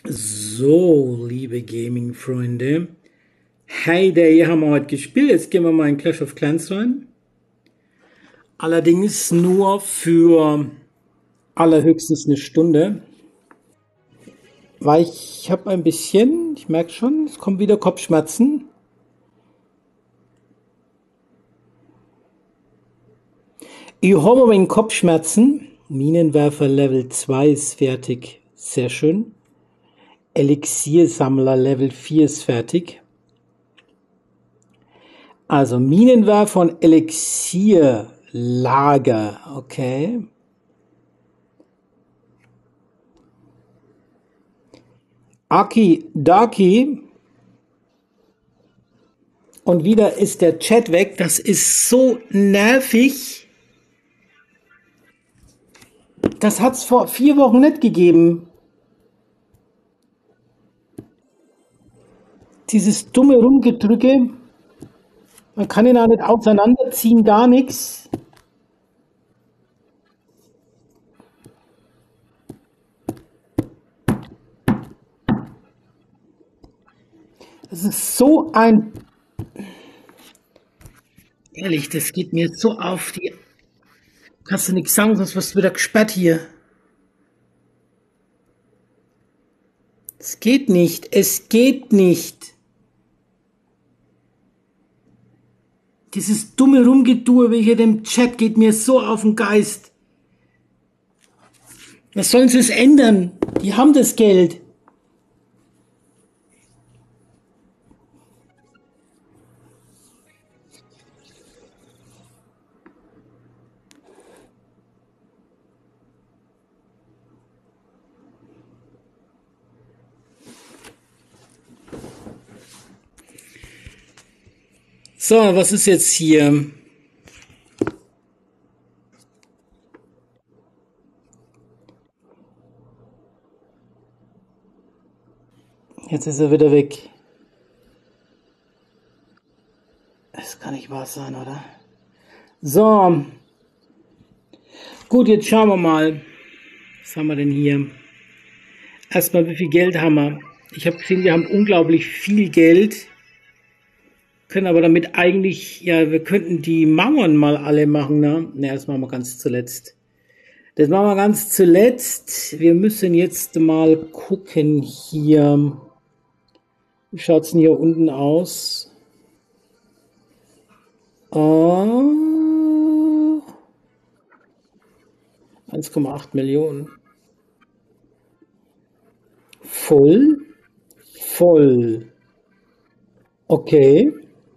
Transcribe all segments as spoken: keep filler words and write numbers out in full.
So, liebe Gaming-Freunde, Hay Day haben wir heute gespielt. Jetzt gehen wir mal in Clash of Clans rein. Allerdings nur für allerhöchstens eine Stunde, weil ich habe ein bisschen, ich merke schon, es kommen wieder Kopfschmerzen. Ich habe aber in Kopfschmerzen. Minenwerfer Level zwei ist fertig. Sehr schön. Elixiersammler Level vier ist fertig. Also Minenwerfer und Elixierlager. Okay. Aki Daki. Und wieder ist der Chat weg. Das ist so nervig. Das hat's vor vier Wochen nicht gegeben. Dieses dumme Rumgedrücke. Man kann ihn auch nicht auseinanderziehen, gar nichts. Das ist so ein... Ehrlich, das geht mir so auf die... Kannst du nichts sagen, sonst wirst du wieder gesperrt hier. Es geht nicht. Es geht nicht. Dieses dumme Rumgetue wie hier dem Chat geht mir so auf den Geist. Was sollen sie es ändern? Die haben das Geld. So, was ist jetzt hier? Jetzt ist er wieder weg. Das kann nicht wahr sein, oder? So. Gut, jetzt schauen wir mal. Was haben wir denn hier? Erstmal, wie viel Geld haben wir? Ich habe gesehen, wir haben unglaublich viel Geld. Können aber damit eigentlich, ja, wir könnten die Mauern mal alle machen, ne? Ne, das machen wir ganz zuletzt. Das machen wir ganz zuletzt. Wir müssen jetzt mal gucken hier. Wie schaut's denn hier unten aus? Oh, eins Komma acht Millionen. Voll? Voll. Okay.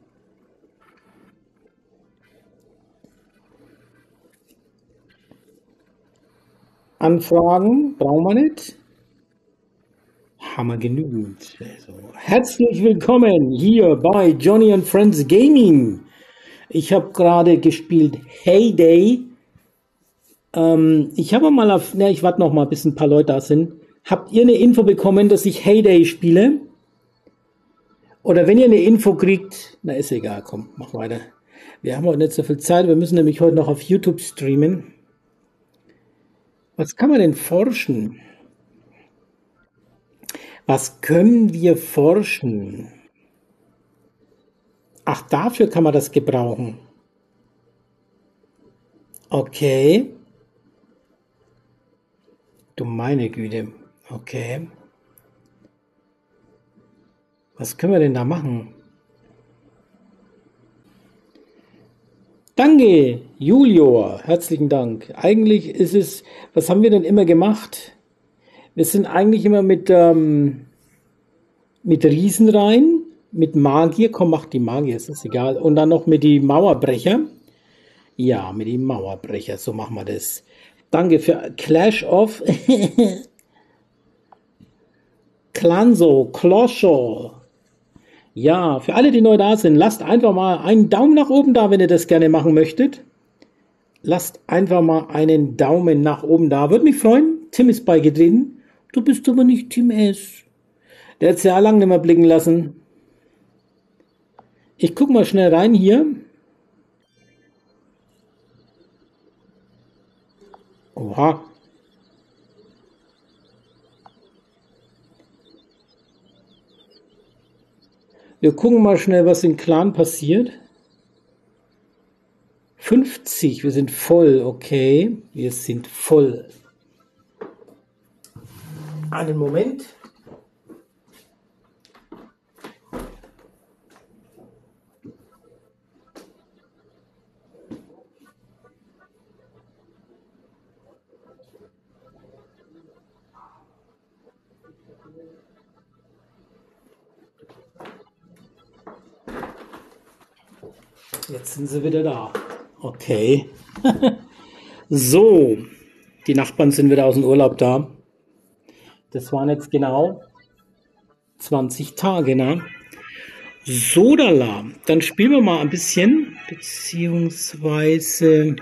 Anfragen brauchen wir nicht. Haben wir genügend. Also, herzlich willkommen hier bei Johnny and Friends Gaming. Ich habe gerade gespielt Hay Day. Ähm, ich habe mal auf, ne, ich warte noch mal, bis ein paar Leute da sind. Habt ihr eine Info bekommen, dass ich Hay Day spiele? Oder wenn ihr eine Info kriegt, na ist egal, komm, mach weiter. Wir haben heute nicht so viel Zeit, wir müssen nämlich heute noch auf YouTube streamen. Was kann man denn forschen? Was können wir forschen? Ach, dafür kann man das gebrauchen. Okay. Du meine Güte. Okay. Was können wir denn da machen? Danke, Julio. Herzlichen Dank. Eigentlich ist es, was haben wir denn immer gemacht? Wir sind eigentlich immer mit, ähm, mit Riesen rein, mit Magier. Komm, mach die Magier, ist das egal. Und dann noch mit die Mauerbrecher. Ja, mit die Mauerbrecher, so machen wir das. Danke für Clash of Clanso, Closho. Ja, für alle, die neu da sind, lasst einfach mal einen Daumen nach oben da, wenn ihr das gerne machen möchtet. Lasst einfach mal einen Daumen nach oben da. Würde mich freuen. Tim ist beigetreten. Du bist aber nicht Team S. Der hat es ja lange nicht mehr blicken lassen. Ich guck mal schnell rein hier. Oha. Wir gucken mal schnell, was im Clan passiert. fünfzig, wir sind voll, okay. Wir sind voll. Einen Moment. Jetzt sind sie wieder da. Okay. So, die Nachbarn sind wieder aus dem Urlaub da. Das waren jetzt genau zwanzig Tage, ne? Sodala. Dann spielen wir mal ein bisschen, beziehungsweise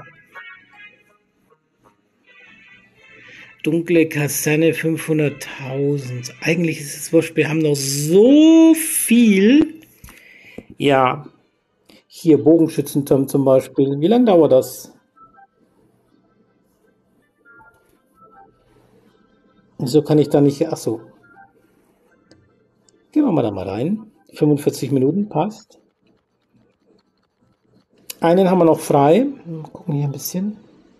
dunkle Kaserne fünfhunderttausend. Eigentlich ist es wurscht, wir haben noch so viel. Ja, hier Bogenschützenturm zum Beispiel. Wie lange dauert das? Wieso kann ich da nicht... Achso. Gehen wir mal da mal rein. fünfundvierzig Minuten, passt. Einen haben wir noch frei. Mal gucken hier ein bisschen.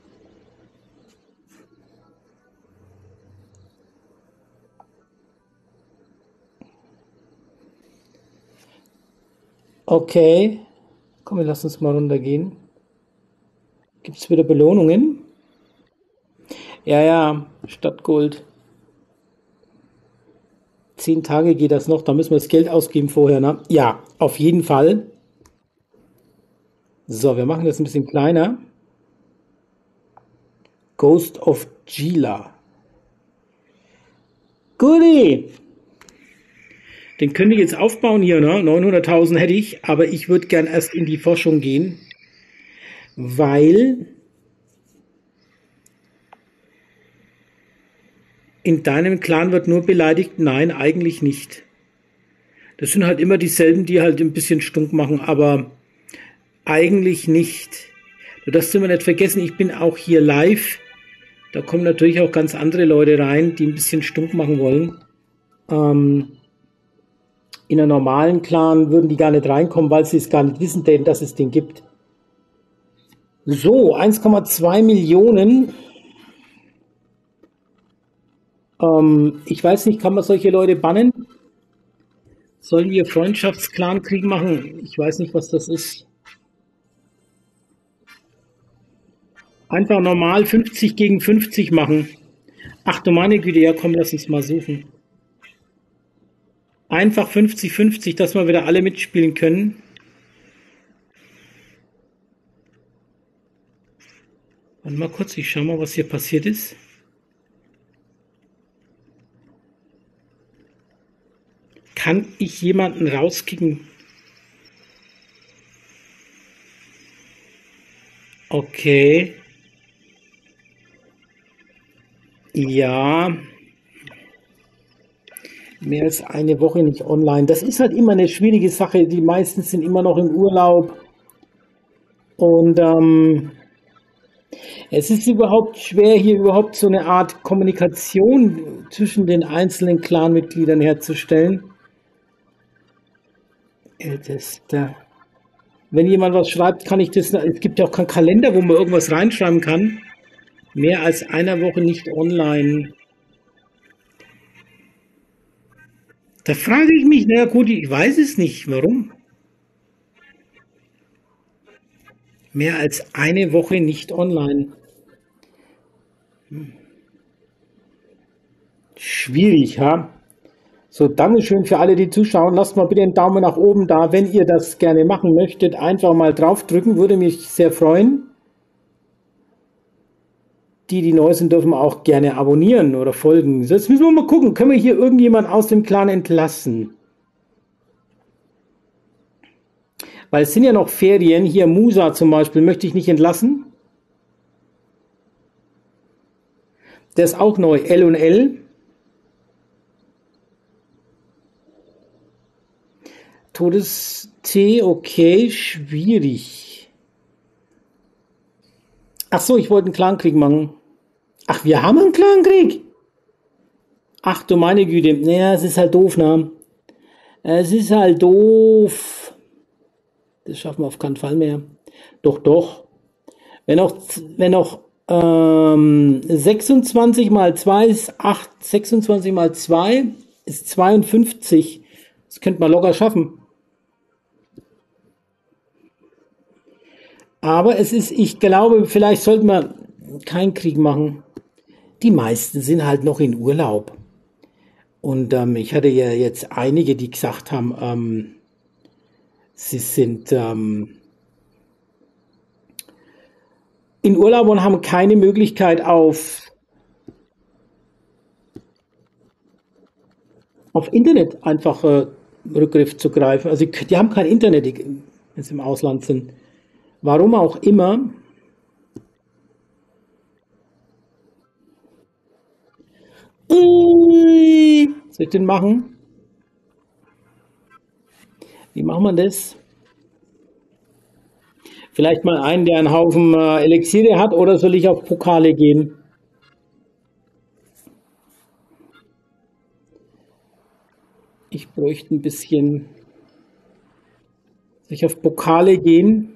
Okay. Komm, wir lassen uns mal runtergehen. Gibt es wieder Belohnungen? Ja, ja, Stadtgold. Zehn Tage geht das noch, da müssen wir das Geld ausgeben vorher, ne? Ja, auf jeden Fall. So, wir machen das ein bisschen kleiner. Ghost of Gila. Goodie! Den könnte ich jetzt aufbauen hier, ne? neunhunderttausend hätte ich, aber ich würde gern erst in die Forschung gehen, weil in deinem Clan wird nur beleidigt. Nein, eigentlich nicht. Das sind halt immer dieselben, die halt ein bisschen stunk machen, aber eigentlich nicht. Du darfst immer nicht vergessen, ich bin auch hier live. Da kommen natürlich auch ganz andere Leute rein, die ein bisschen stunk machen wollen. Ähm, in einem normalen Clan würden die gar nicht reinkommen, weil sie es gar nicht wissen, denn dass es den gibt. So, eins Komma zwei Millionen. Ähm, ich weiß nicht, kann man solche Leute bannen? Sollen wir Freundschaftsclan-Krieg machen? Ich weiß nicht, was das ist. Einfach normal fünfzig gegen fünfzig machen. Ach du meine Güte, ja komm, lass uns mal suchen. Einfach fünfzig fünfzig, dass wir wieder alle mitspielen können. Warte mal kurz, ich schau mal, was hier passiert ist. Kann ich jemanden rauskicken? Okay. Ja. Mehr als eine Woche nicht online. Das ist halt immer eine schwierige Sache. Die meisten sind immer noch im Urlaub. Und ähm, es ist überhaupt schwer, hier überhaupt so eine Art Kommunikation zwischen den einzelnen Clanmitgliedern herzustellen. Ältester. Wenn jemand was schreibt, kann ich das. Es gibt ja auch keinen Kalender, wo man irgendwas reinschreiben kann. Mehr als einer Woche nicht online. Da frage ich mich, na gut, ich weiß es nicht. Warum? Mehr als eine Woche nicht online. Hm. Schwierig, ha? So, Dankeschön für alle, die zuschauen. Lasst mal bitte einen Daumen nach oben da, wenn ihr das gerne machen möchtet. Einfach mal draufdrücken, würde mich sehr freuen. Die, die neu sind, dürfen auch gerne abonnieren oder folgen. Jetzt müssen wir mal gucken, können wir hier irgendjemand aus dem Clan entlassen? Weil es sind ja noch Ferien. Hier Musa zum Beispiel möchte ich nicht entlassen. Der ist auch neu, L und L. Todes-T, okay, schwierig. Ach so, ich wollte einen Clankrieg machen. Ach, wir haben einen Clankrieg? Ach du meine Güte, naja, es ist halt doof, ne? Es ist halt doof. Das schaffen wir auf keinen Fall mehr. Doch, doch. Wenn auch, wenn auch ähm, sechsundzwanzig mal zwei ist acht, sechsundzwanzig mal zwei ist zweiundfünfzig. Das könnte man locker schaffen. Aber es ist, ich glaube, vielleicht sollten wir keinen Krieg machen. Die meisten sind halt noch in Urlaub. Und ähm, ich hatte ja jetzt einige, die gesagt haben, ähm, sie sind ähm, in Urlaub und haben keine Möglichkeit auf, auf Internet einfach äh, Rückgriff zu greifen. Also die, die haben kein Internet, die, wenn sie im Ausland sind. Warum auch immer. Ui, soll ich den machen? Wie machen wir das? Vielleicht mal einen, der einen Haufen äh, Elixiere hat, oder soll ich auf Pokale gehen? Ich bräuchte ein bisschen. Soll ich auf Pokale gehen?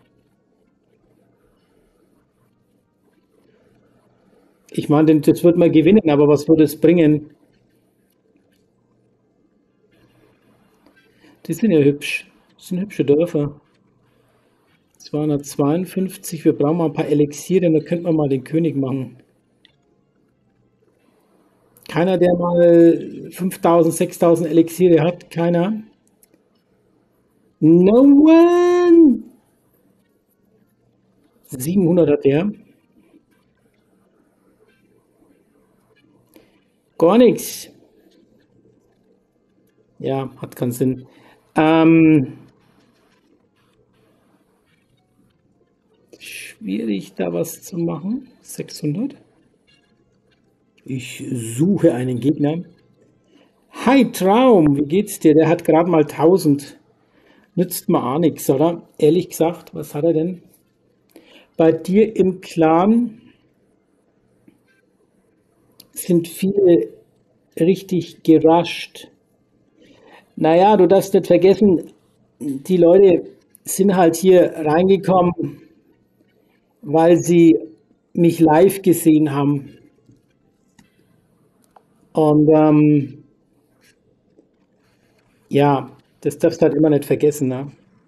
Ich meine, das wird man gewinnen, aber was würde es bringen? Die sind ja hübsch. Das sind hübsche Dörfer. zweihundertzweiundfünfzig, wir brauchen mal ein paar Elixiere, da könnten wir mal den König machen. Keiner, der mal fünftausend, sechstausend Elixiere hat? Keiner? No one! siebenhundert hat der. Gar nichts. Ja, hat keinen Sinn. Ähm, schwierig, da was zu machen. sechshundert. Ich suche einen Gegner. Hi Traum, wie geht's dir? Der hat gerade mal tausend. Nützt mir auch nichts, oder? Ehrlich gesagt, was hat er denn? Bei dir im Clan sind viele richtig gerusht. Naja, du darfst nicht vergessen, die Leute sind halt hier reingekommen, weil sie mich live gesehen haben. Und ähm, ja, das darfst du halt immer nicht vergessen, ne?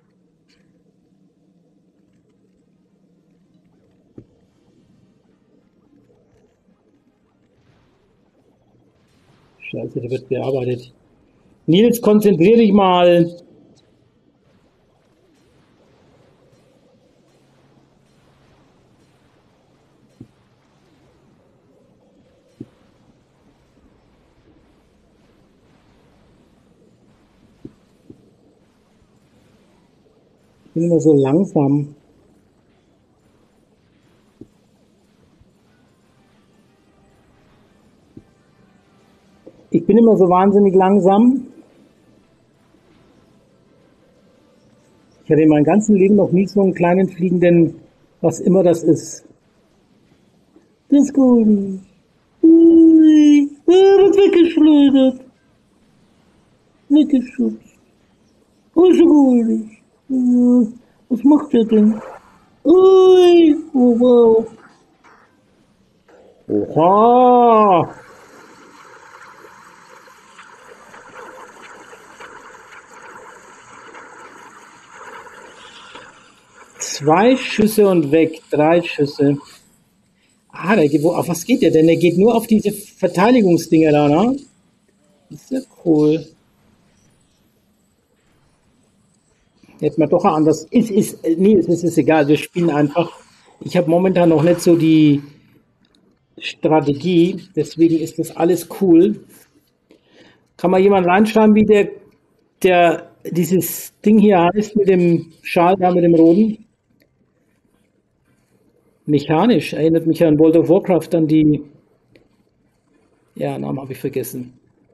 Scheiße, da wird bearbeitet. Nils, konzentrier dich mal. Ich bin immer so langsam. Ich bin immer so wahnsinnig langsam. Ich hatte in meinem ganzen Leben noch nie so einen kleinen fliegenden, was immer das ist. Das ist gut. Ui, ah, wird weggeschleudert. Weggeschubst. Oh, ist so gut. Äh, was macht der denn? Ui, oh wow. Oha! Zwei Schüsse und weg, drei Schüsse. Ah, der geht, wo, auf was geht der denn? Der geht nur auf diese Verteidigungsdinger da, ne? Das ist ja cool. Hätte man doch anders. Ist, ist, nee, es ist, ist egal, wir spielen einfach. Ich habe momentan noch nicht so die Strategie, deswegen ist das alles cool. Kann mal jemand reinschreiben, wie der, der dieses Ding hier heißt mit dem Schal da, mit dem roten? Mechanisch, erinnert mich an World of Warcraft, an die, ja, Namen habe ich vergessen.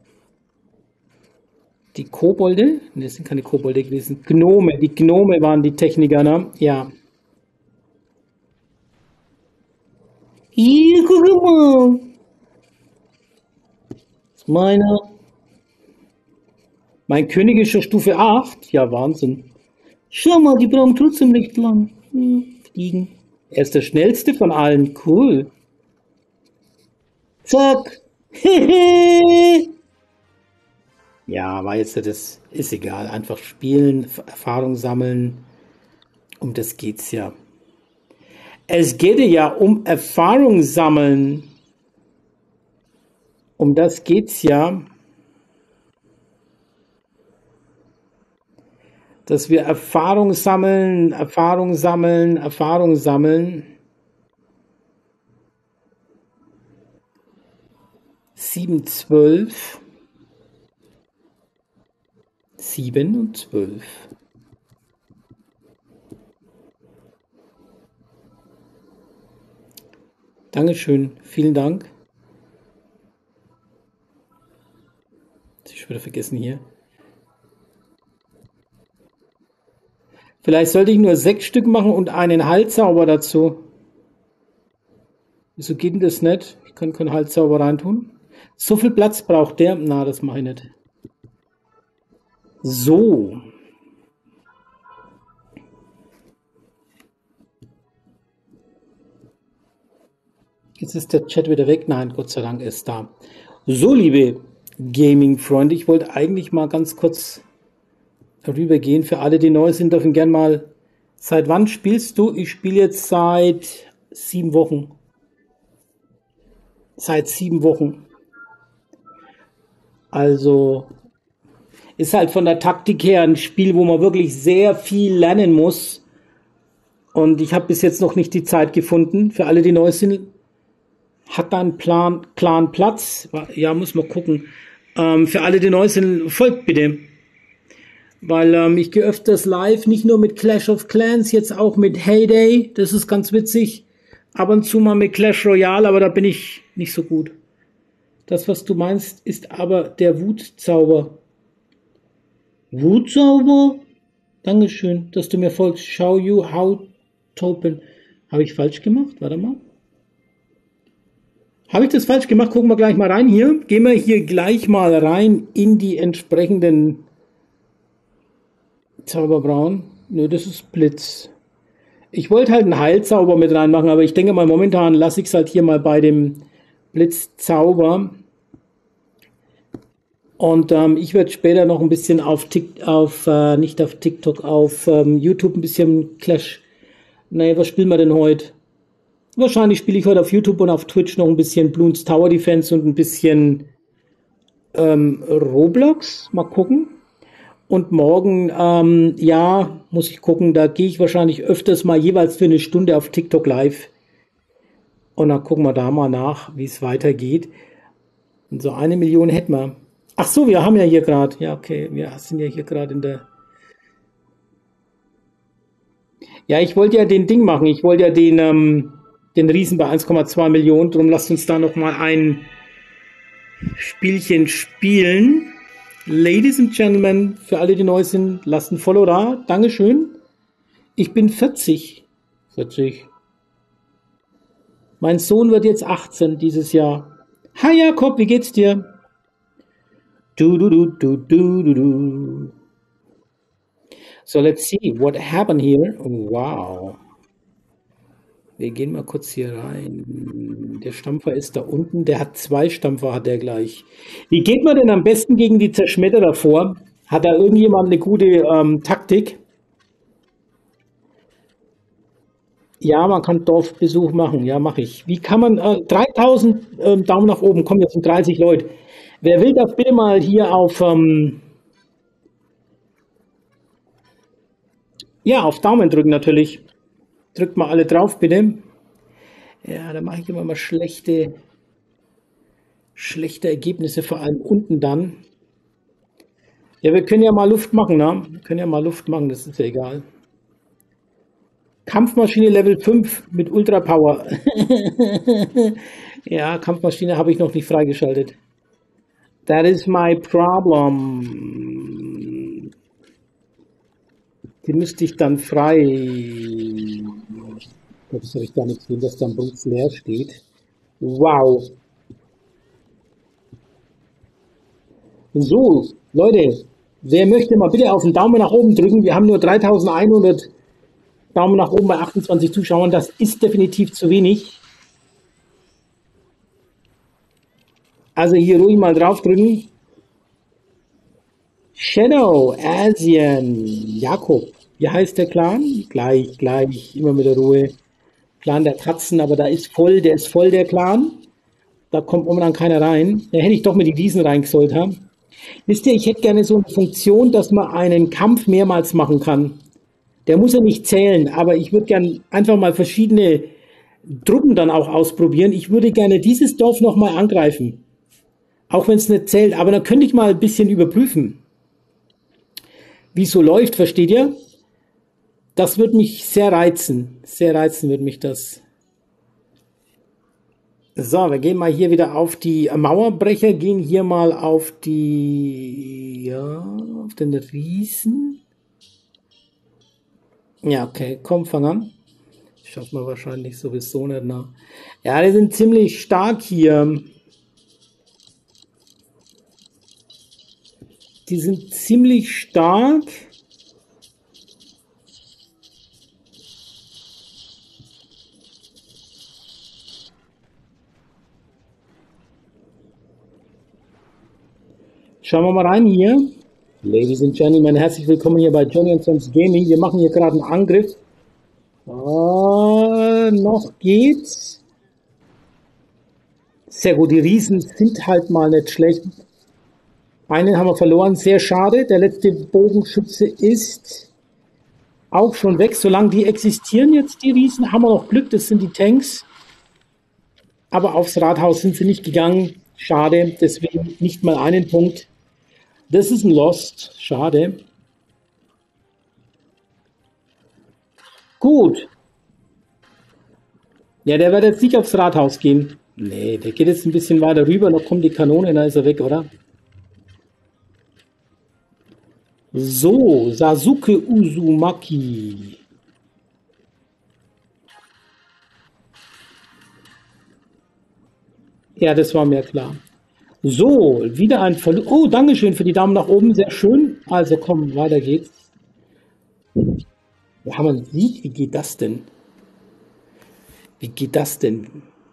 Die Kobolde? Ne, das sind keine Kobolde gewesen. Gnome, die Gnome waren die Techniker, ne? Ja. Hier, guck mal. Das ist meiner. Mein König ist schon Stufe acht. Ja, Wahnsinn. Schau mal, die brauchen trotzdem recht lang. Hm, fliegen. Er ist der schnellste von allen. Cool. Zack. Ja, war jetzt das ist egal. Einfach spielen, Erfahrung sammeln. Um das geht's ja. Es geht ja um Erfahrung sammeln. Um das geht's ja. Dass wir Erfahrung sammeln, Erfahrung sammeln, Erfahrung sammeln. sieben, zwölf. sieben und zwölf. Dankeschön, vielen Dank. Das ist wieder vergessen hier. Vielleicht sollte ich nur sechs Stück machen und einen Heilzauber dazu. Wieso geht denn das nicht? Ich kann keinen Heilzauber reintun. So viel Platz braucht der? Na, das mache ich nicht. So. Jetzt ist der Chat wieder weg. Nein, Gott sei Dank ist da. So, liebe Gaming-Freunde, ich wollte eigentlich mal ganz kurz rübergehen. Für alle, die neu sind, dürfen gern mal. Seit wann spielst du? Ich spiele jetzt seit sieben Wochen. Seit sieben Wochen. Also ist halt von der Taktik her ein Spiel, wo man wirklich sehr viel lernen muss. Und ich habe bis jetzt noch nicht die Zeit gefunden. Für alle, die neu sind, hat da einen Plan, klaren Platz. Ja, muss man gucken. Ähm, für alle, die neu sind, folgt bitte. Weil ähm, ich gehe öfters live, nicht nur mit Clash of Clans, jetzt auch mit Heyday. Das ist ganz witzig. Ab und zu mal mit Clash Royale, aber da bin ich nicht so gut. Das, was du meinst, ist aber der Wutzauber. Wutzauber? Dankeschön, dass du mir folgst. Show you how to open. Habe ich falsch gemacht? Warte mal. Habe ich das falsch gemacht? Gucken wir gleich mal rein hier. Gehen wir hier gleich mal rein in die entsprechenden Zauberbrauen. Nö, das ist Blitz. Ich wollte halt einen Heilzauber mit reinmachen, aber ich denke mal, momentan lasse ich es halt hier mal bei dem Blitzzauber. Und ähm, ich werde später noch ein bisschen auf TikTok, auf, äh, nicht auf TikTok, auf ähm, YouTube ein bisschen Clash. Nee, was spielen wir denn heute? Wahrscheinlich spiele ich heute auf YouTube und auf Twitch noch ein bisschen Bloons Tower Defense und ein bisschen ähm, Roblox. Mal gucken. Und morgen, ähm, ja, muss ich gucken, da gehe ich wahrscheinlich öfters mal jeweils für eine Stunde auf TikTok live. Und dann gucken wir da mal nach, wie es weitergeht. Und so eine Million hätten wir. Ach so, wir haben ja hier gerade, ja okay, wir sind ja hier gerade in der... Ja, ich wollte ja den Ding machen, ich wollte ja den, ähm, den Riesen bei eins Komma zwei Millionen, darum lasst uns da nochmal ein Spielchen spielen. Ladies and Gentlemen, für alle, die neu sind, lasst ein Follow da. Dankeschön. Ich bin vierzig. vierzig. Mein Sohn wird jetzt achtzehn dieses Jahr. Hi Jakob, wie geht's dir? Du, du, du, du, du, du, du. So, let's see what happened here. Wow. Wir gehen mal kurz hier rein. Der Stampfer ist da unten. Der hat zwei Stampfer, hat er gleich. Wie geht man denn am besten gegen die Zerschmetterer vor? Hat da irgendjemand eine gute ähm, Taktik? Ja, man kann Dorfbesuch machen. Ja, mache ich. Wie kann man... Äh, dreitausend ähm, Daumen nach oben. Kommen jetzt sind dreißig Leute. Wer will, das bitte mal hier auf... Ähm, ja, auf Daumen drücken natürlich. Drückt mal alle drauf, bitte. Ja, da mache ich immer mal schlechte, schlechte Ergebnisse, vor allem unten dann. Ja, wir können ja mal Luft machen, ne? Wir können ja mal Luft machen, das ist ja egal. Kampfmaschine Level fünf mit Ultra Power. Ja, Kampfmaschine habe ich noch nicht freigeschaltet. That is my problem. Die müsste ich dann frei... Das habe ich gar nicht gesehen, dass da ein Bus leer steht. Wow. So, Leute, Wer möchte mal bitte auf den Daumen nach oben drücken? Wir haben nur dreitausendeinhundert Daumen nach oben bei achtundzwanzig Zuschauern. Das ist definitiv zu wenig. Also hier ruhig mal draufdrücken. Shadow, Asien, Jakob. Wie heißt der Clan? Gleich, gleich, immer mit der Ruhe. Clan der Katzen, aber da ist voll, der ist voll der Clan. Da kommt momentan keiner rein. Da hätte ich doch mit die Wiesen reingesollt haben. Wisst ihr, ich hätte gerne so eine Funktion, dass man einen Kampf mehrmals machen kann. Der muss ja nicht zählen, aber ich würde gerne einfach mal verschiedene Truppen dann auch ausprobieren. Ich würde gerne dieses Dorf nochmal angreifen. Auch wenn es nicht zählt. Aber dann könnte ich mal ein bisschen überprüfen, wie es so läuft, versteht ihr? Das wird mich sehr reizen. Sehr reizen wird mich das. So, wir gehen mal hier wieder auf die Mauerbrecher, gehen hier mal auf die, ja, auf den Riesen. Ja, okay, komm, fang an. Schaffen wir wahrscheinlich sowieso nicht nach. Ja, die sind ziemlich stark hier. Die sind ziemlich stark. Schauen wir mal rein hier. Ladies and Gentlemen, herzlich willkommen hier bei Johnny and Friends Gaming. Wir machen hier gerade einen Angriff. Oh, noch geht's. Sehr gut, die Riesen sind halt mal nicht schlecht. Einen haben wir verloren, sehr schade. Der letzte Bogenschütze ist auch schon weg. Solange die existieren jetzt, die Riesen, haben wir noch Glück, das sind die Tanks. Aber aufs Rathaus sind sie nicht gegangen. Schade, deswegen nicht mal einen Punkt. Das ist ein Lost. Schade. Gut. Ja, der wird jetzt nicht aufs Rathaus gehen. Nee, der geht jetzt ein bisschen weiter rüber. Noch kommt die Kanone, dann ist er weg, oder? So, Sasuke Uzumaki. Ja, das war mir klar. So, wieder ein Verlust. Oh, Dankeschön für die Daumen nach oben, sehr schön. Also komm, weiter geht's. Wir haben einen Sieg, wie geht das denn? Wie geht das denn?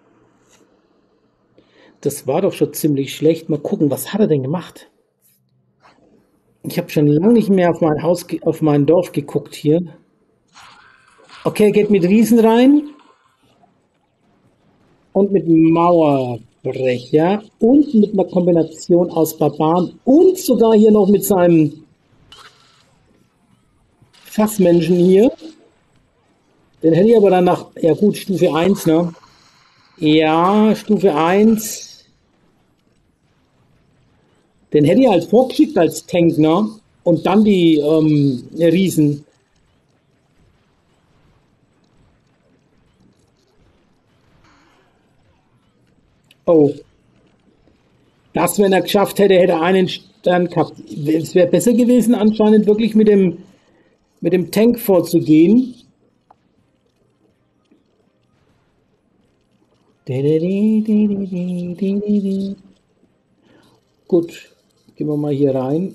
Das war doch schon ziemlich schlecht. Mal gucken, was hat er denn gemacht? Ich habe schon lange nicht mehr auf mein Haus, auf mein Dorf geguckt hier. Okay, geht mit Riesen rein. Und mit Mauerbrecher. Und mit einer Kombination aus Barbaren. Und sogar hier noch mit seinem Fassmenschen hier. Den hätte ich aber dann nach, ja gut, Stufe eins, ne? Ja, Stufe eins. Den hätte ich halt vorgeschickt als Tank, ne? Und dann die ähm, Riesen. Oh. Das, wenn er geschafft hätte, hätte er einen Stern gehabt. Es wäre besser gewesen, anscheinend wirklich mit dem, mit dem Tank vorzugehen. Gut, gehen wir mal hier rein.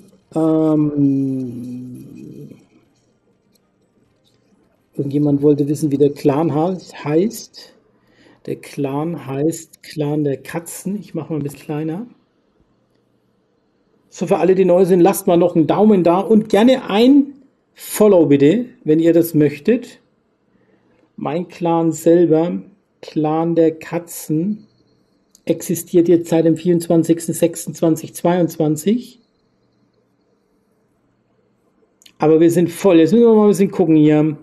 Ähm, irgendjemand wollte wissen, wie der Clan heißt. Der Clan heißt Clan der Katzen. Ich mache mal ein bisschen kleiner. So, für alle, die neu sind, lasst mal noch einen Daumen da und gerne ein Follow bitte, wenn ihr das möchtet. Mein Clan selber, Clan der Katzen, existiert jetzt seit dem vierundzwanzigsten sechsten zweitausendzweiundzwanzig. Aber wir sind voll. Jetzt müssen wir mal ein bisschen gucken hier.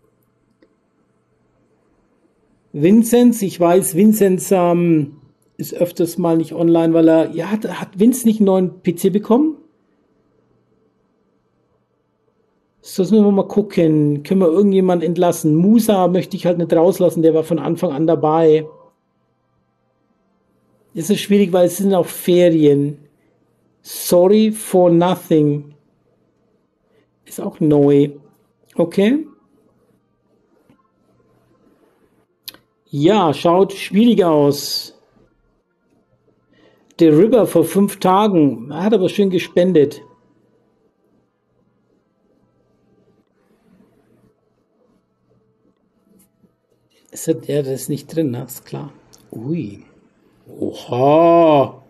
Vinzenz, ich weiß, Vinzenz ähm, ist öfters mal nicht online, weil er, ja, hat, hat Vince nicht einen neuen P C bekommen? So, jetzt müssen wir mal gucken. Können wir irgendjemanden entlassen? Musa möchte ich halt nicht rauslassen, der war von Anfang an dabei. Das ist schwierig, weil es sind auch Ferien. Sorry for nothing. Ist auch neu. Okay. Ja, schaut schwierig aus. Der River vor fünf Tagen. Er hat aber schön gespendet. Ist das, ja, das ist nicht drin, ne? Ist klar. Ui. Oha.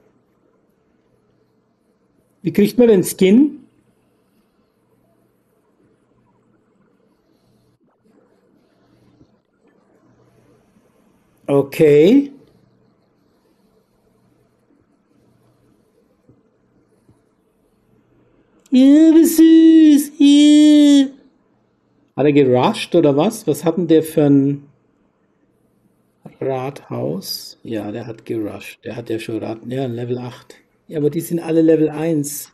Wie kriegt man den Skin? Okay. Ja, wie süß. Ja. Hat er gerusht oder was? Was hat denn der für ein Rathaus? Ja, der hat gerusht. Der hat ja schon Rat. Ja, Level acht. Ja, aber die sind alle Level eins.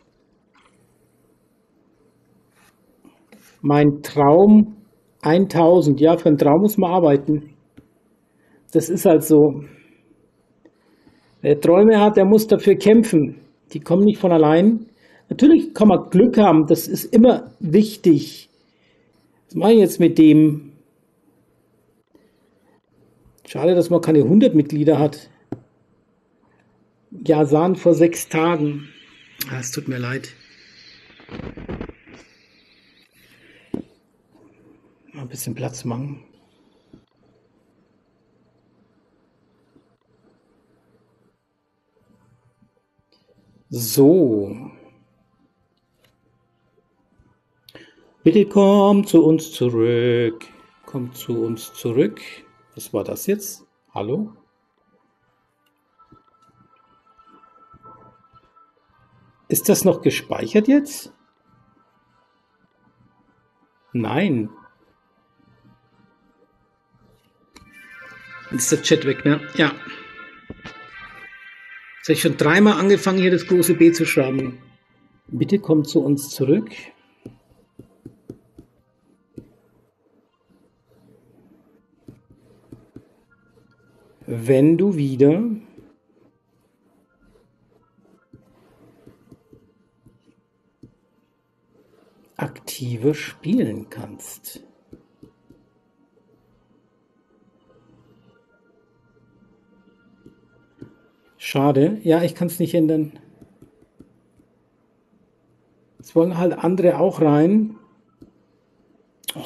Mein Traum tausend. Ja, für einen Traum muss man arbeiten. Das ist halt so. Wer Träume hat, der muss dafür kämpfen. Die kommen nicht von allein. Natürlich kann man Glück haben, das ist immer wichtig. Was mache ich jetzt mit dem? Schade, dass man keine hundert Mitglieder hat. Ja, sahen vor sechs Tagen. Ah, es tut mir leid. Mal ein bisschen Platz machen. So. Bitte komm zu uns zurück. Komm zu uns zurück. Was war das jetzt? Hallo? Ist das noch gespeichert jetzt? Nein. Ist der Chat weg, ne? Ja. Jetzt habe ich schon dreimal angefangen, hier das große B zu schreiben. Bitte komm zu uns zurück. Wenn du wieder aktiver spielen kannst. Schade. Ja, ich kann es nicht ändern. Es wollen halt andere auch rein. Oh,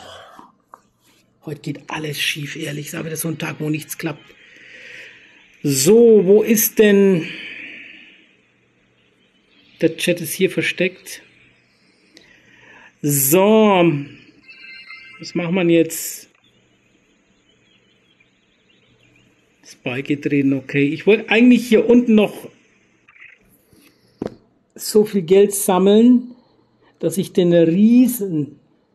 heute geht alles schief, ehrlich. Ich sage, das ist so ein Tag, wo nichts klappt. So, wo ist denn... Der Chat ist hier versteckt. So, was macht man jetzt? Spike drehen, okay. Ich wollte eigentlich hier unten noch so viel Geld sammeln, dass ich den Riesen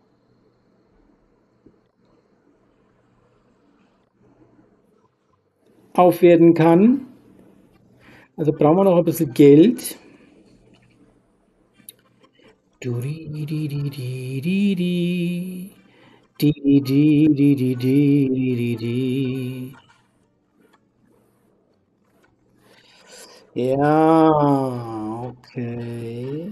aufwerten kann. Also brauchen wir noch ein bisschen Geld. Du, di, di, di, di, di, di. Di, di, di, di, di, di, di, di. Ja, okay.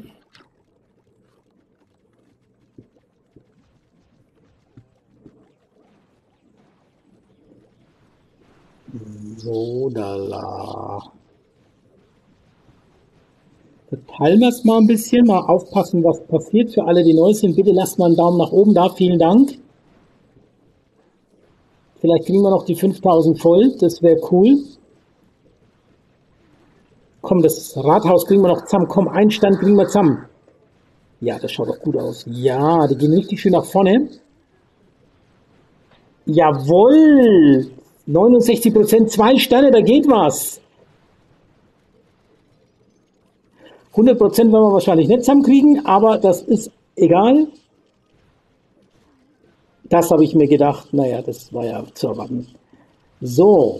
So, da la. Teilen wir es mal ein bisschen, mal aufpassen, was passiert. Für alle, die neu sind, bitte lasst mal einen Daumen nach oben da. Vielen Dank. Vielleicht kriegen wir noch die fünftausend voll, das wäre cool. Komm, das Rathaus kriegen wir noch zusammen. Komm, einen Stand kriegen wir zusammen. Ja, das schaut doch gut aus. Ja, die gehen richtig schön nach vorne. Jawohl! neunundsechzig Prozent, zwei Sterne, da geht was. hundert Prozent werden wir wahrscheinlich nicht zusammenkriegen, aber das ist egal. Das habe ich mir gedacht. Naja, das war ja zu erwarten. So.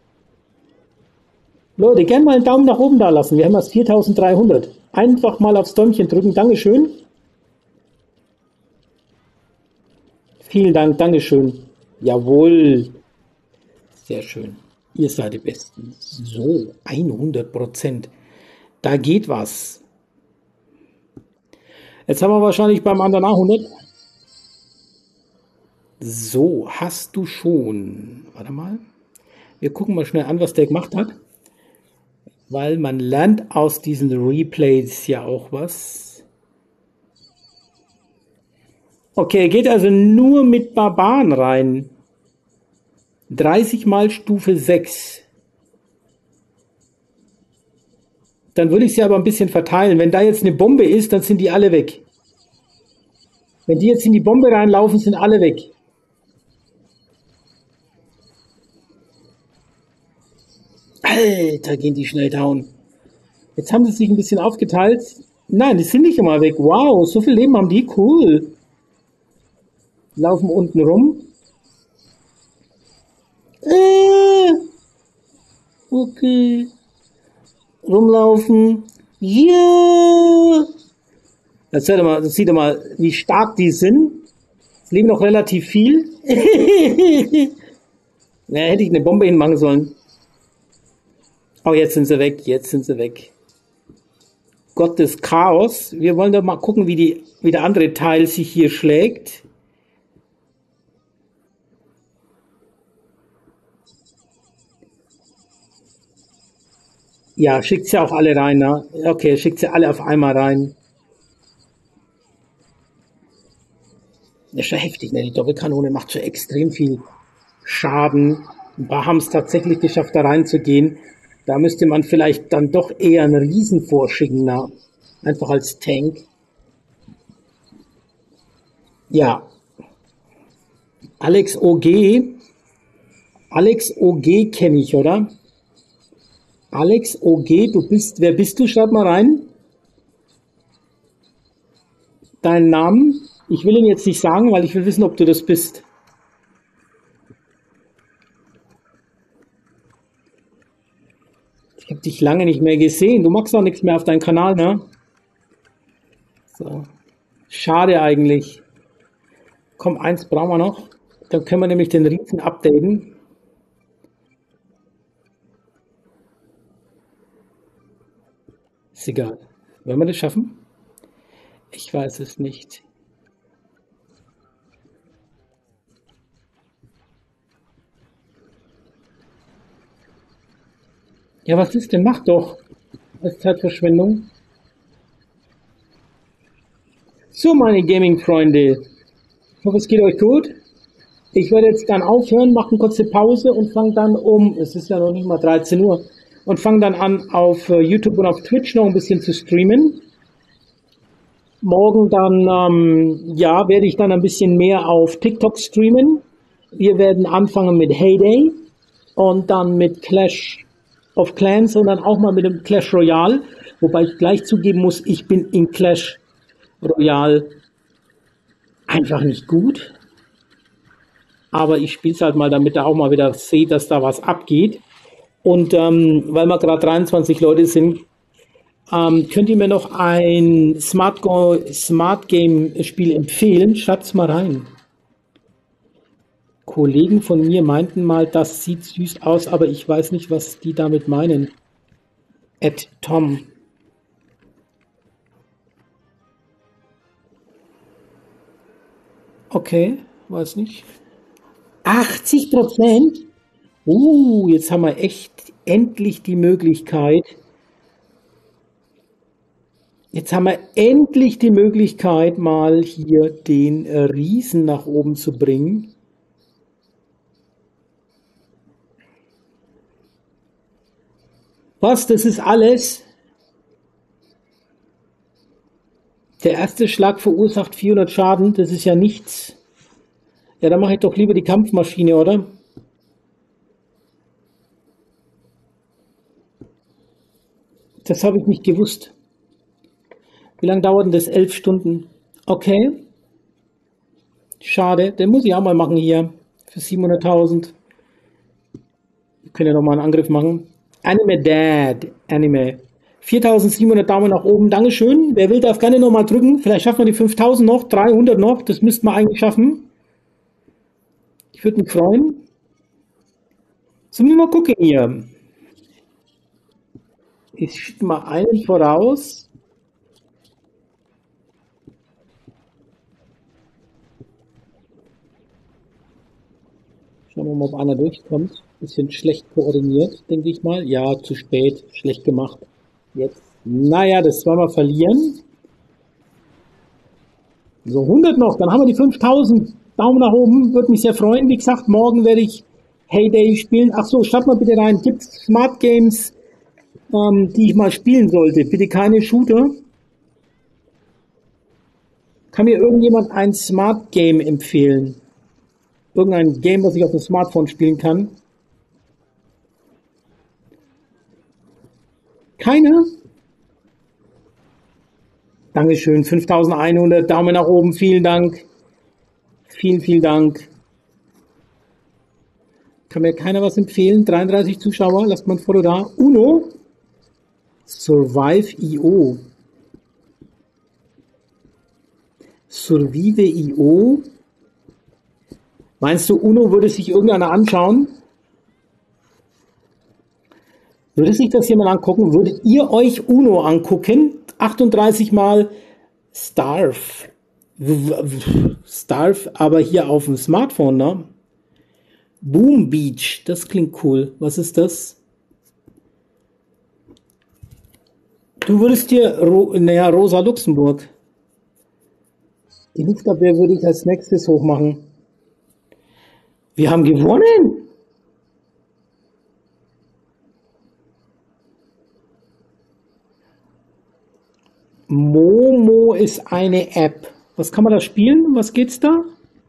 Leute, gerne mal einen Daumen nach oben da lassen. Wir haben jetzt viertausenddreihundert. Einfach mal aufs Däumchen drücken. Dankeschön. Vielen Dank. Dankeschön. Jawohl. Sehr schön. Ihr seid die Besten. So, hundert Prozent. Da geht was. Jetzt haben wir wahrscheinlich beim anderen auch hundert. So, hast du schon. Warte mal. Wir gucken mal schnell an, was der gemacht hat. Weil man lernt aus diesen Replays ja auch was. Okay, geht also nur mit Barbaren rein. dreißig mal Stufe sechs. Dann würde ich sie aber ein bisschen verteilen. Wenn da jetzt eine Bombe ist, dann sind die alle weg. Wenn die jetzt in die Bombe reinlaufen, sind alle weg. Alter, gehen die schnell down. Jetzt haben sie sich ein bisschen aufgeteilt. Nein, die sind nicht immer weg. Wow, so viel Leben haben die. Cool. Laufen unten rum. Äh, okay. Rumlaufen. Ja. Jetzt seht ihr mal, das sieht ihr mal, wie stark die sind. Es leben noch relativ viel. Na, hätte ich eine Bombe hinmachen sollen. Oh, jetzt sind sie weg. Jetzt sind sie weg. Gott des Chaos. Wir wollen doch mal gucken, wie, die, wie der andere Teil sich hier schlägt. Ja, schickt sie auch alle rein, ne? Okay, schickt sie alle auf einmal rein. Das ist schon heftig, ne? Die Doppelkanone macht schon extrem viel Schaden. Ein paar haben es tatsächlich geschafft, da reinzugehen. Da müsste man vielleicht dann doch eher einen Riesen vorschicken, ne? Einfach als Tank. Ja, Alex O G. Alex O G kenne ich, oder? Alex O G, du bist, wer bist du? Schreib mal rein. Deinen Namen. Ich will ihn jetzt nicht sagen, weil ich will wissen, ob du das bist. Ich habe dich lange nicht mehr gesehen. Du machst auch nichts mehr auf deinem Kanal, ne? So. Schade eigentlich. Komm, eins brauchen wir noch. Dann können wir nämlich den Riesen updaten. Ist egal. Wollen wir das schaffen? Ich weiß es nicht. Ja, was ist denn? Mach doch. Das ist Zeitverschwendung. So, meine Gaming-Freunde. Ich hoffe, es geht euch gut. Ich werde jetzt dann aufhören, mache eine kurze Pause und fange dann um, es ist ja noch nicht mal dreizehn Uhr, und fange dann an, auf YouTube und auf Twitch noch ein bisschen zu streamen. Morgen dann, ähm, ja, werde ich dann ein bisschen mehr auf TikTok streamen. Wir werden anfangen mit Heyday und dann mit Clash of Clans und dann auch mal mit dem Clash Royale. Wobei ich gleich zugeben muss, ich bin in Clash Royale einfach nicht gut. Aber ich spiele es halt mal, damit ihr auch mal wieder seht, dass da was abgeht. Und ähm, weil wir gerade dreiundzwanzig Leute sind, ähm, könnt ihr mir noch ein Smart, Go Smart Game Spiel empfehlen? Schreibt's mal rein. Kollegen von mir meinten mal, das sieht süß aus, aber ich weiß nicht, was die damit meinen. At Tom. Okay, weiß nicht. achtzig Prozent? Uh, jetzt haben wir echt endlich die Möglichkeit. Jetzt haben wir endlich die Möglichkeit, mal hier den äh, Riesen nach oben zu bringen. Was, das ist alles? Der erste Schlag verursacht vierhundert Schaden, das ist ja nichts. Ja, dann mache ich doch lieber die Kampfmaschine, oder? Das habe ich nicht gewusst. Wie lange dauert denn das? Elf Stunden. Okay. Schade. Den muss ich auch mal machen hier. Für siebenhunderttausend. Wir können ja noch mal einen Angriff machen. Anime Dad. Anime. viertausendsiebenhundert Daumen nach oben. Dankeschön. Wer will, darf gerne noch mal drücken. Vielleicht schaffen wir die fünftausend noch. dreihundert noch. Das müssten wir eigentlich schaffen. Ich würde mich freuen. Sollen wir mal gucken hier. Ich schicke mal einen voraus. Schauen wir mal, ob einer durchkommt. Bisschen schlecht koordiniert, denke ich mal. Ja, zu spät. Schlecht gemacht. Jetzt. Naja, das wollen wir verlieren. So, hundert noch. Dann haben wir die fünftausend. Daumen nach oben. Würde mich sehr freuen. Wie gesagt, morgen werde ich Heyday spielen? Ach so, schreibt mal bitte rein. Gibt es Smart Games, ähm, die ich mal spielen sollte? Bitte keine Shooter. Kann mir irgendjemand ein Smart Game empfehlen? Irgendein Game, was ich auf dem Smartphone spielen kann? Keiner? Dankeschön. fünftausendeinhundert. Daumen nach oben. Vielen Dank. Vielen, vielen Dank. Kann mir keiner was empfehlen? dreiunddreißig Zuschauer. Lasst mal ein Foto da. Uno. Survive Punkt i o. Survive Punkt i o. Meinst du, Uno würde sich irgendeiner anschauen? Würde sich das jemand angucken? Würdet ihr euch Uno angucken? achtunddreißig Mal Starve. Starve, aber hier auf dem Smartphone, ne? Boom Beach, das klingt cool. Was ist das? Du würdest dir, naja, Rosa Luxemburg. Die Luftabwehr würde ich als nächstes hochmachen. Wir haben gewonnen! Momo ist eine App. Was kann man da spielen? Was geht's da?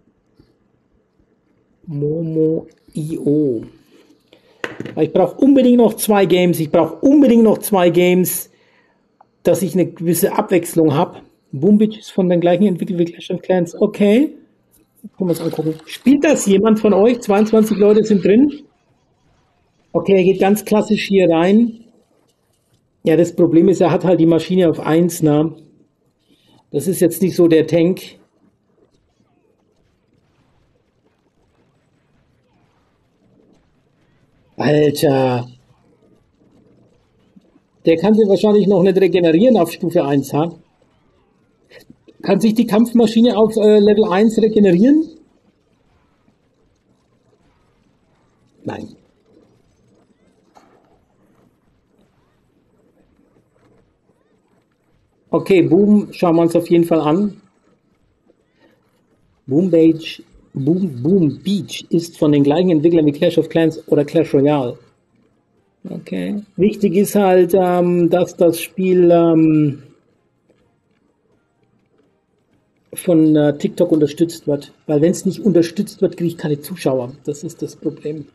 Momo Punkt i o. Ich brauche unbedingt noch zwei Games. Ich brauche unbedingt noch zwei Games, dass ich eine gewisse Abwechslung habe. Boom Beach ist von den gleichen Entwicklern wie Clash of Clans. Okay. Können wir uns angucken. Spielt das jemand von euch? zweiundzwanzig Leute sind drin. Okay, er geht ganz klassisch hier rein. Ja, das Problem ist, er hat halt die Maschine auf eins, ne? Das ist jetzt nicht so der Tank. Alter. Der kann sich wahrscheinlich noch nicht regenerieren auf Stufe eins, ha? Kann sich die Kampfmaschine auf äh, Level eins regenerieren? Nein. Okay, Boom, schauen wir uns auf jeden Fall an. Boom Beach, Boom, Boom Beach ist von den gleichen Entwicklern wie Clash of Clans oder Clash Royale. Okay. Wichtig ist halt, ähm, dass das Spiel ähm, von äh, TikTok unterstützt wird. Weil wenn es nicht unterstützt wird, kriege ich keine Zuschauer. Das ist das Problem.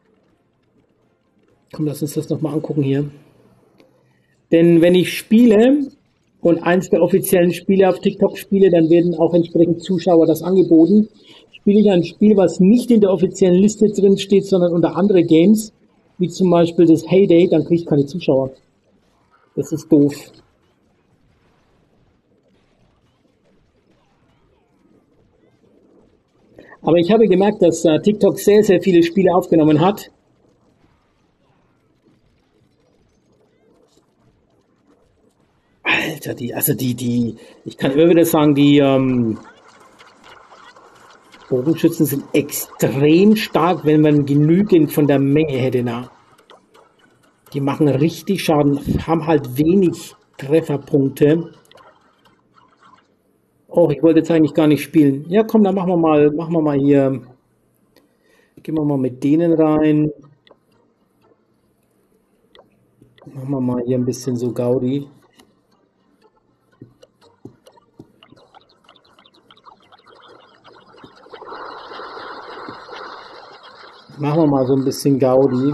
Komm, lass uns das nochmal angucken hier. Denn wenn ich spiele und eins der offiziellen Spiele auf TikTok spiele, dann werden auch entsprechend Zuschauer das angeboten. Spiele ich ein Spiel, was nicht in der offiziellen Liste drin steht, sondern unter andere Games, wie zum Beispiel das Heyday, dann kriege ich keine Zuschauer. Das ist doof. Aber ich habe gemerkt, dass äh, TikTok sehr, sehr viele Spiele aufgenommen hat. Alter, die, also die, die, ich kann immer wieder sagen, die ähm, Bogenschützen sind extrem stark, wenn man genügend von der Menge hätte. Na. Die machen richtig Schaden, haben halt wenig Trefferpunkte. Oh, ich wollte jetzt eigentlich gar nicht spielen. Ja, komm, dann machen wir mal, machen wir mal hier. Gehen wir mal mit denen rein. Machen wir mal hier ein bisschen so Gaudi. Machen wir mal so ein bisschen Gaudi.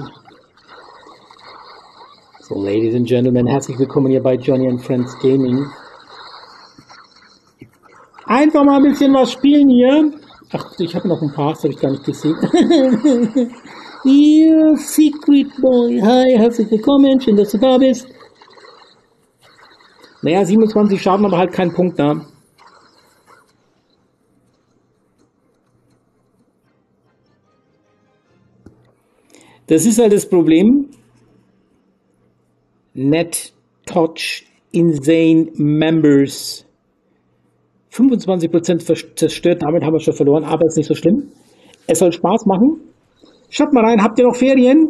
So, Ladies and Gentlemen, herzlich willkommen hier bei Johnny and Friends Gaming. Einfach mal ein bisschen was spielen hier. Ach, ich habe noch ein paar, das habe ich gar nicht gesehen. Hier, Secret Boy. Hi, herzlich willkommen, schön, dass du da bist. Naja, siebenundzwanzig Schaden, aber halt kein Punkt da. Das ist halt das Problem. Net Touch Insane Members. fünfundzwanzig Prozent zerstört, damit haben wir schon verloren, aber ist nicht so schlimm. Es soll Spaß machen. Schaut mal rein, habt ihr noch Ferien?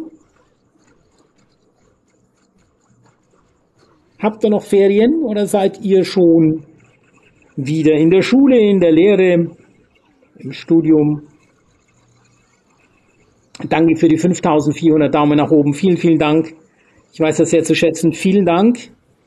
Habt ihr noch Ferien oder seid ihr schon wieder in der Schule, in der Lehre, im Studium? Danke für die fünftausendvierhundert Daumen nach oben. Vielen, vielen Dank. Ich weiß das sehr zu schätzen. Vielen Dank.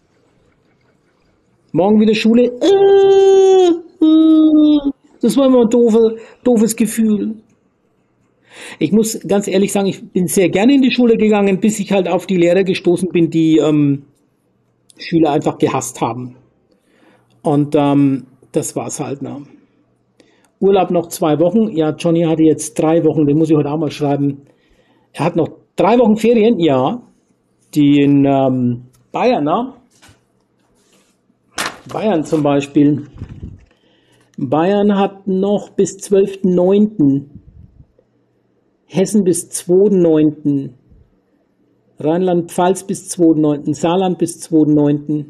Morgen wieder Schule. Äh, äh, Das war immer ein doofe, doofes Gefühl. Ich muss ganz ehrlich sagen, ich bin sehr gerne in die Schule gegangen, bis ich halt auf die Lehrer gestoßen bin, die ähm, Schüler einfach gehasst haben. Und ähm, das war's halt. Ne? Urlaub noch zwei Wochen. Ja, Johnny hatte jetzt drei Wochen, den muss ich heute auch mal schreiben. Er hat noch drei Wochen Ferien, ja, die in ähm, Bayern, ne? Bayern zum Beispiel. Bayern hat noch bis zwölften neunten Hessen bis zweiten neunten Rheinland-Pfalz bis zweiten neunten Saarland bis zweiten neunten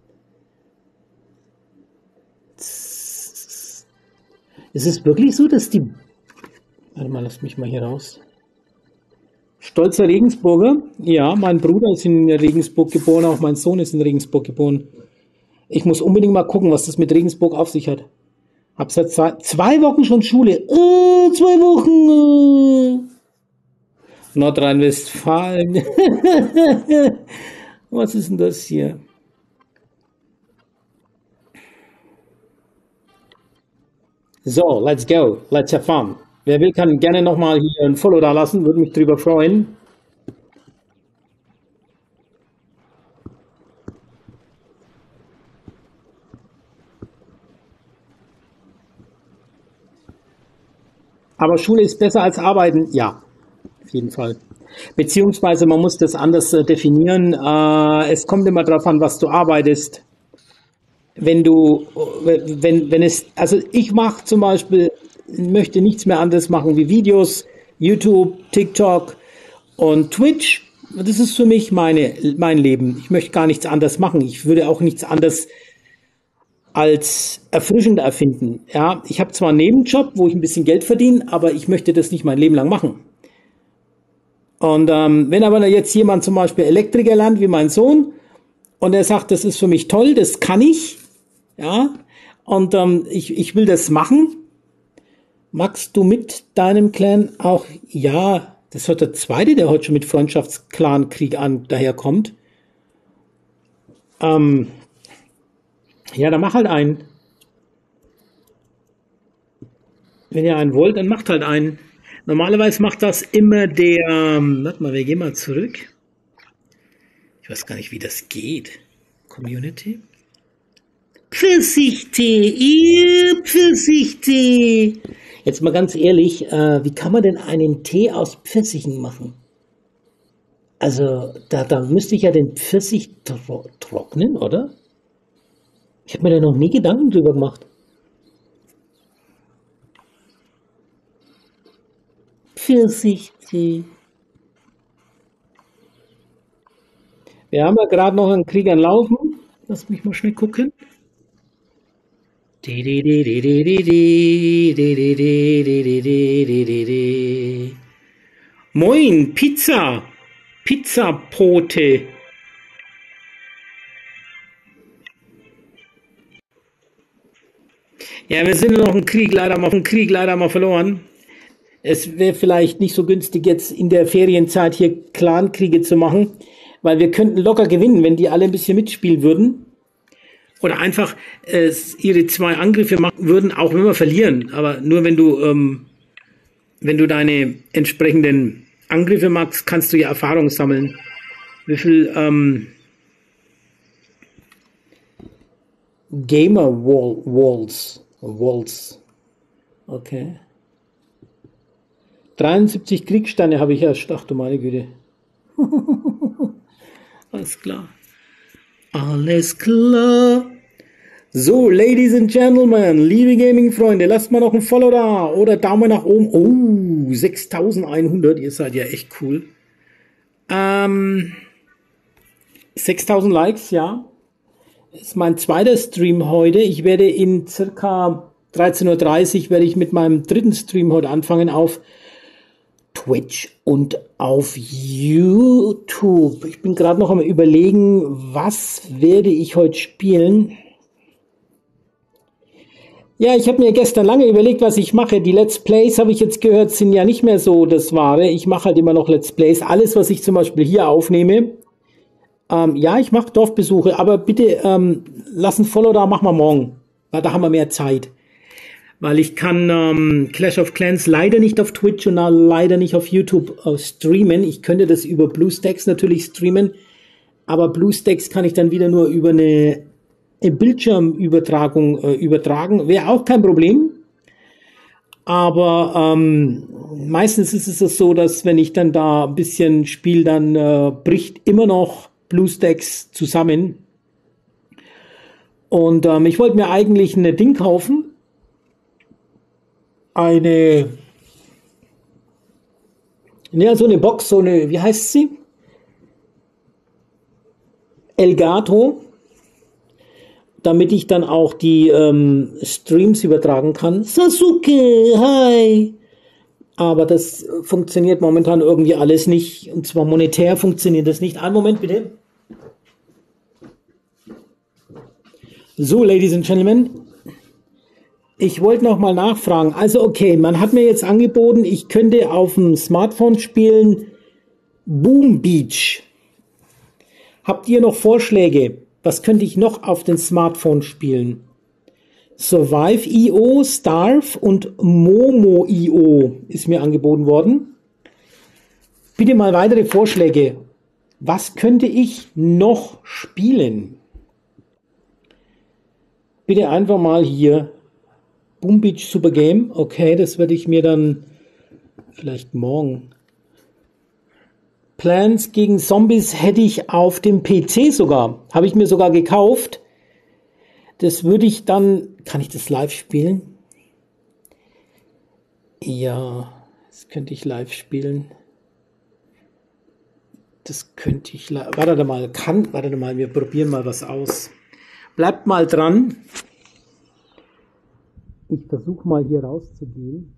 Ist es wirklich so, dass die... Warte mal, lass mich mal hier raus. Stolzer Regensburger. Ja, mein Bruder ist in Regensburg geboren, auch mein Sohn ist in Regensburg geboren. Ich muss unbedingt mal gucken, was das mit Regensburg auf sich hat. Hab seit zwei, zwei Wochen schon Schule. Äh, zwei Wochen. Äh. Nordrhein-Westfalen. Was ist denn das hier? So, let's go. Let's have fun. Wer will, kann gerne nochmal hier ein Follow da lassen. Würde mich drüber freuen. Aber Schule ist besser als Arbeiten? Ja, auf jeden Fall. Beziehungsweise man muss das anders äh, definieren. Äh, es kommt immer darauf an, was du arbeitest. Wenn du, wenn, wenn es, also ich mache zum Beispiel, möchte nichts mehr anderes machen wie Videos, YouTube, TikTok und Twitch. Das ist für mich meine, mein Leben. Ich möchte gar nichts anderes machen. Ich würde auch nichts anderes als erfrischend erfinden. Ja, ich habe zwar einen Nebenjob, wo ich ein bisschen Geld verdiene, aber ich möchte das nicht mein Leben lang machen. Und ähm, wenn aber jetzt jemand zum Beispiel Elektriker lernt, wie mein Sohn, und er sagt, das ist für mich toll, das kann ich, ja, und ähm, ich, ich will das machen, magst du mit deinem Clan auch, ja, das wird der zweite, der heute schon mit Freundschaftsclan-Krieg an daherkommt. Ähm, ja, dann mach halt einen. Wenn ihr einen wollt, dann macht halt einen. Normalerweise macht das immer der, ähm, warte mal, wir gehen mal zurück. Ich weiß gar nicht, wie das geht. Community. Pfirsichtee, ihr Pfirsichtee. Jetzt mal ganz ehrlich, äh, wie kann man denn einen Tee aus Pfirsichen machen? Also, da, da müsste ich ja den Pfirsich tro trocknen, oder? Ich habe mir da noch nie Gedanken drüber gemacht. Pfirsichtee. Wir haben ja gerade noch einen Krieg am Laufen. Lass mich mal schnell gucken. Moin, Pizza. Pizzapote. Ja, wir sind noch im Krieg leider mal, im Krieg leider mal verloren. Es wäre vielleicht nicht so günstig, jetzt in der Ferienzeit hier Clankriege zu machen, weil wir könnten locker gewinnen, wenn die alle ein bisschen mitspielen würden. Oder einfach äh, ihre zwei Angriffe machen würden, auch wenn wir verlieren. Aber nur wenn du, ähm, wenn du deine entsprechenden Angriffe machst, kannst du ja Erfahrung sammeln. Wie viel ähm, Gamer Wall, Walls. Walls. Okay. dreiundsiebzig Kriegssteine habe ich erst. Ach du meine Güte. Alles klar. Alles klar. So, Ladies and Gentlemen, liebe Gaming-Freunde, lasst mal noch ein Follow da oder Daumen nach oben. Oh, sechstausendeinhundert, ihr seid ja echt cool. Ähm, sechstausend Likes, ja. Das ist mein zweiter Stream heute. Ich werde in circa dreizehn Uhr dreißig werde ich mit meinem dritten Stream heute anfangen auf Twitch und auf YouTube. Ich bin gerade noch am Überlegen, was werde ich heute spielen. Ja, ich habe mir gestern lange überlegt, was ich mache. Die Let's Plays, habe ich jetzt gehört, sind ja nicht mehr so das Wahre. Ich mache halt immer noch Let's Plays. Alles, was ich zum Beispiel hier aufnehme. Ähm, ja, ich mache Dorfbesuche, aber bitte ähm, lass ein Follow da, machen wir morgen. Weil da haben wir mehr Zeit. Weil ich kann ähm, Clash of Clans leider nicht auf Twitch und leider nicht auf YouTube äh, streamen. Ich könnte das über BlueStacks natürlich streamen. Aber BlueStacks kann ich dann wieder nur über eine, eine Bildschirmübertragung äh, übertragen. Wäre auch kein Problem. Aber ähm, meistens ist es so, dass wenn ich dann da ein bisschen spiele, dann äh, bricht immer noch BlueStacks zusammen. Und ähm, ich wollte mir eigentlich ein Ding kaufen. Eine, ja, so eine Box, so eine, wie heißt sie? Elgato, damit ich dann auch die ähm, Streams übertragen kann. Sasuke, hi! Aber das funktioniert momentan irgendwie alles nicht. Und zwar monetär funktioniert das nicht. Einen Moment bitte. So, Ladies and Gentlemen. Ich wollte noch mal nachfragen. Also okay, man hat mir jetzt angeboten, ich könnte auf dem Smartphone spielen Boom Beach. Habt ihr noch Vorschläge? Was könnte ich noch auf dem Smartphone spielen? Survive Punkt i o, Starve und Momo Punkt i o ist mir angeboten worden. Bitte mal weitere Vorschläge. Was könnte ich noch spielen? Bitte einfach mal hier. Boom Beach Super Game. Okay, das werde ich mir dann vielleicht morgen. Plants gegen Zombies hätte ich auf dem P C sogar. Habe ich mir sogar gekauft. Das würde ich dann... Kann ich das live spielen? Ja, das könnte ich live spielen. Das könnte ich... Warte mal, kann... Warte mal, wir probieren mal was aus. Bleibt mal dran. Ich versuche mal hier rauszugehen.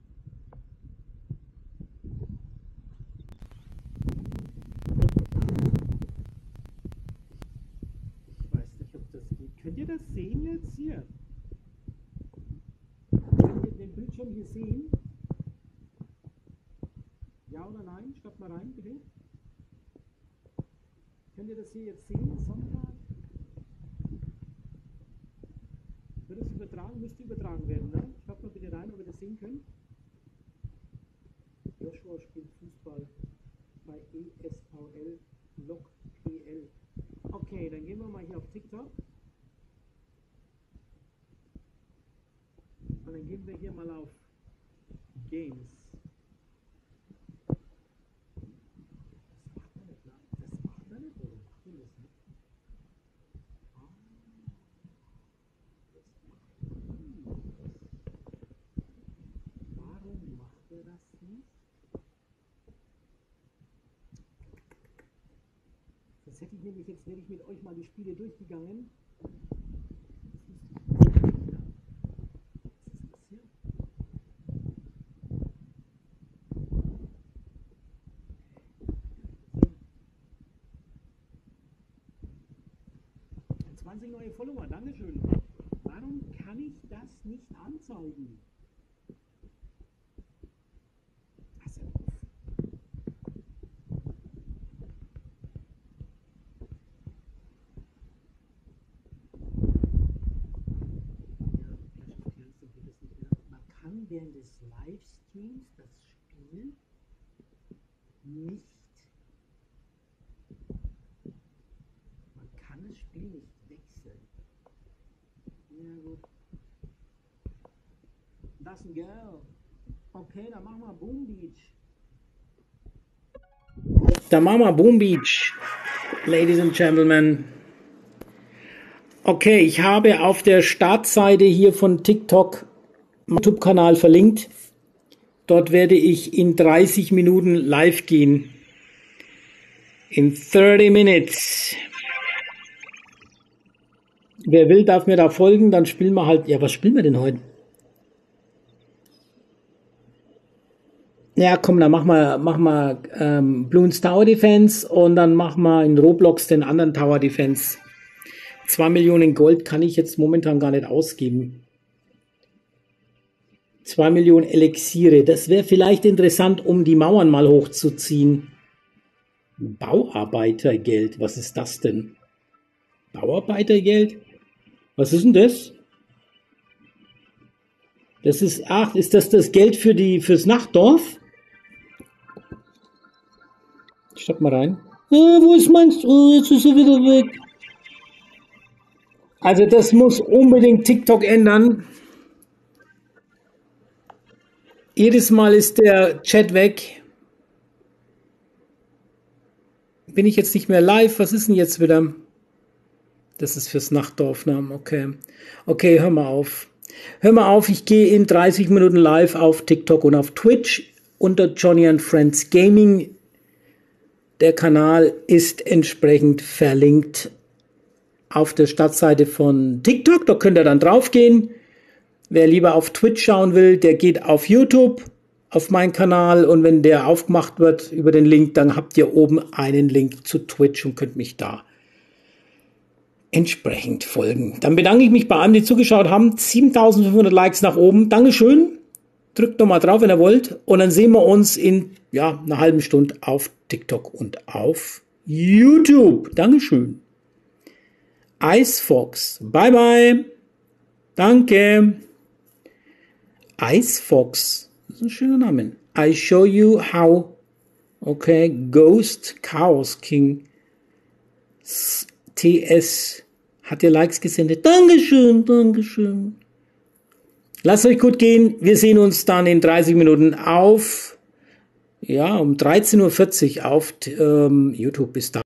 Ich weiß nicht, ob das geht. Könnt ihr das sehen jetzt hier? Könnt ihr den Bildschirm hier sehen? Ja oder nein? Schreibt mal rein, bitte. Könnt ihr das hier jetzt sehen? Sonntag? Wird es übertragen? Müsste übertragen werden, ne? Schaut mal bitte rein, ob ihr das sehen könnt. Joshua spielt Fußball bei E S V L Lok P L. Okay, dann gehen wir mal hier auf TikTok. Und dann gehen wir hier mal auf Games. Das macht er nicht, ne? Das macht er nicht, oder? Macht er das nicht? Warum macht er das nicht? Das hätte ich nämlich jetzt, wäre ich mit euch mal die Spiele durchgegangen. zwanzig neue Follower, Dankeschön. Warum kann ich das nicht anzeigen? Pass auf. Man kann während des Livestreams das Spiel nicht. Man kann das Spiel nicht wechseln. Ja gut. Das ist ein Girl. Okay, dann machen wir Boom Beach. Dann machen wir Boom Beach. Ladies and Gentlemen. Okay, ich habe auf der Startseite hier von TikTok meinen YouTube-Kanal verlinkt. Dort werde ich in dreißig Minuten live gehen. In thirty minutes. Wer will, darf mir da folgen, dann spielen wir halt... Ja, was spielen wir denn heute? Ja, komm, dann machen wir, machen wir ähm, Bloons Tower Defense und dann machen wir in Roblox den anderen Tower Defense. zwei Millionen Gold kann ich jetzt momentan gar nicht ausgeben. Zwei Millionen Elixiere. Das wäre vielleicht interessant, um die Mauern mal hochzuziehen. Bauarbeitergeld. Was ist das denn? Bauarbeitergeld? Was ist denn das? Das ist, ach, ist das das Geld für die, fürs Nachtdorf? Stopp mal rein. Äh, wo ist meins? Oh, jetzt ist er wieder weg. Also das muss unbedingt TikTok ändern. Jedes Mal ist der Chat weg. Bin ich jetzt nicht mehr live? Was ist denn jetzt wieder? Das ist fürs Nachtdorfnamen. Okay. Okay, hör mal auf. Hör mal auf, ich gehe in dreißig Minuten live auf TikTok und auf Twitch unter Johnny and Friends Gaming. Der Kanal ist entsprechend verlinkt auf der Startseite von TikTok. Da könnt ihr dann drauf gehen. Wer lieber auf Twitch schauen will, der geht auf YouTube, auf meinen Kanal. Und wenn der aufgemacht wird über den Link, dann habt ihr oben einen Link zu Twitch und könnt mich da entsprechend folgen. Dann bedanke ich mich bei allen, die zugeschaut haben. siebentausendfünfhundert Likes nach oben. Dankeschön. Drückt doch mal drauf, wenn ihr wollt. Und dann sehen wir uns in ja, einer halben Stunde auf TikTok und auf YouTube. Dankeschön. Icefox. Bye, bye. Danke. Icefox. Das ist ein schöner Name. I show you how. Okay. Ghost Chaos King. T S. Hat ihr Likes gesendet? Dankeschön, Dankeschön. Lasst euch gut gehen. Wir sehen uns dann in dreißig Minuten auf, ja, um dreizehn Uhr vierzig auf ähm, YouTube. Bis dann.